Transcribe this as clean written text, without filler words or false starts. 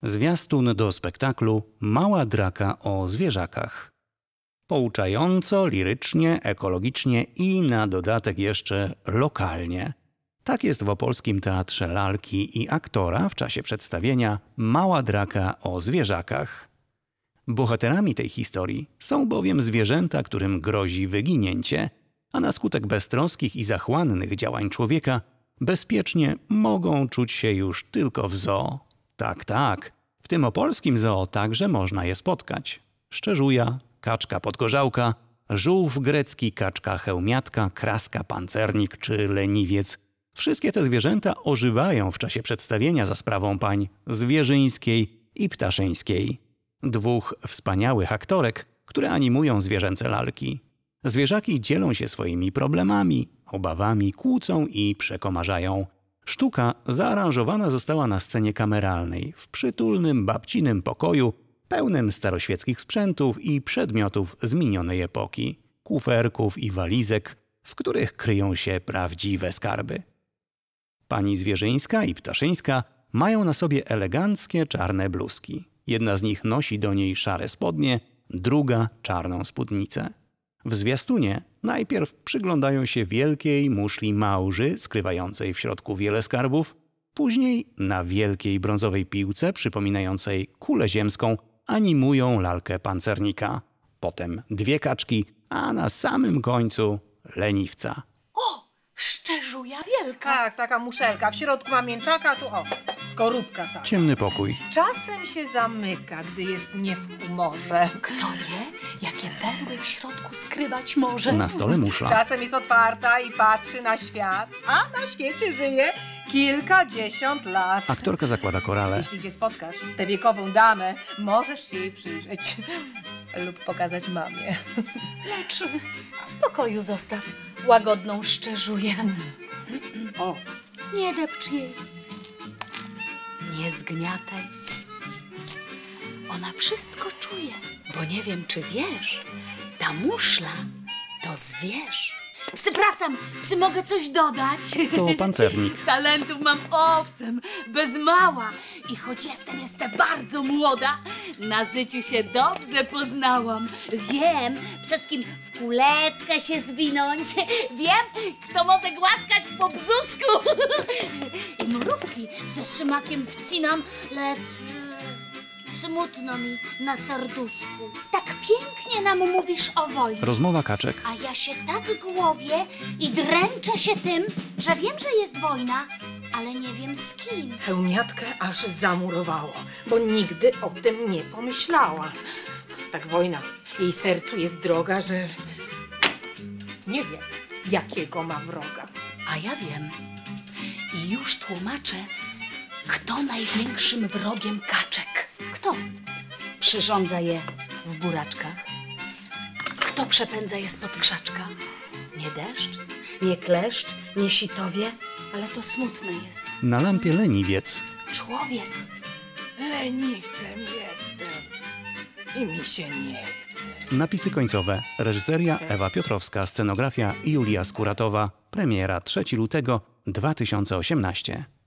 Zwiastun do spektaklu Mała draka o zwierzakach. Pouczająco, lirycznie, ekologicznie i na dodatek jeszcze lokalnie. Tak jest w Opolskim Teatrze Lalki i Aktora w czasie przedstawienia Mała draka o zwierzakach. Bohaterami tej historii są bowiem zwierzęta, którym grozi wyginięcie, a na skutek beztroskich i zachłannych działań człowieka bezpiecznie mogą czuć się już tylko w zoo. Tak, w tym opolskim zoo także można je spotkać. Szczerzuja, kaczka podgorzałka, żółw grecki, kaczka chełmiatka, kraska pancernik czy leniwiec. Wszystkie te zwierzęta ożywają w czasie przedstawienia za sprawą pań Zwierzyńskiej i Ptaszyńskiej. Dwóch wspaniałych aktorek, które animują zwierzęce lalki. Zwierzaki dzielą się swoimi problemami, obawami, kłócą i przekomarzają. Sztuka zaaranżowana została na scenie kameralnej, w przytulnym, babcinym pokoju, pełnym staroświeckich sprzętów i przedmiotów z minionej epoki, kuferków i walizek, w których kryją się prawdziwe skarby. Pani Zwierzyńska i Ptaszyńska mają na sobie eleganckie czarne bluzki. Jedna z nich nosi do niej szare spodnie, druga czarną spódnicę. W zwiastunie najpierw przyglądają się wielkiej muszli małży, skrywającej w środku wiele skarbów, później na wielkiej brązowej piłce przypominającej kulę ziemską animują lalkę pancernika, potem dwie kaczki, a na samym końcu leniwca. O, szczerzuja wielka. Tak, taka muszelka. W środku ma mięczaka, a tu skorupka ta. Ciemny pokój. Czasem się zamyka, gdy jest nie w humorze. Kto wie, jakie perły w środku skrywać może? Na stole muszla. Czasem jest otwarta i patrzy na świat, a na świecie żyje kilkadziesiąt lat. Aktorka zakłada korale. Jeśli gdzie spotkasz tę wiekową damę, możesz się jej przyjrzeć lub pokazać mamie. Lecz w spokoju zostaw łagodną szczerzuję. O, Nie depcz jej. Nie zgniataj. Ona wszystko czuje, bo nie wiem, czy wiesz, ta muszla to zwierz. Przepraszam, czy mogę coś dodać? To pancernik. Talentów mam owsem, bez mała. I choć jestem jeszcze bardzo młoda, na życiu się dobrze poznałam. Wiem, przed kim w kuleczkę się zwinąć. Wiem, kto może głaskać po brzusku. I mrówki ze smakiem wcinam, lecz smutno mi na serduszku. Tak pięknie nam mówisz o wojnie. Rozmowa kaczek. A ja się tak głowię i dręczę się tym, że wiem, że jest wojna, ale nie wiem z kim. Chełmiatkę aż zamurowało, bo nigdy o tym nie pomyślała. Tak wojna jej sercu jest droga, że nie wie, jakiego ma wroga. A ja wiem. I już tłumaczę, kto największym wrogiem kaczek. Kto przyrządza je w buraczkach? Kto przepędza je spod krzaczka? Nie deszcz, nie kleszcz, nie sitowie, ale to smutne jest. Na lampie leniwiec. Człowiek. Leniwcem jestem i mi się nie chce. Napisy końcowe. Reżyseria Ewa Piotrowska, scenografia Julia Skuratowa. Premiera 3 lutego 2018.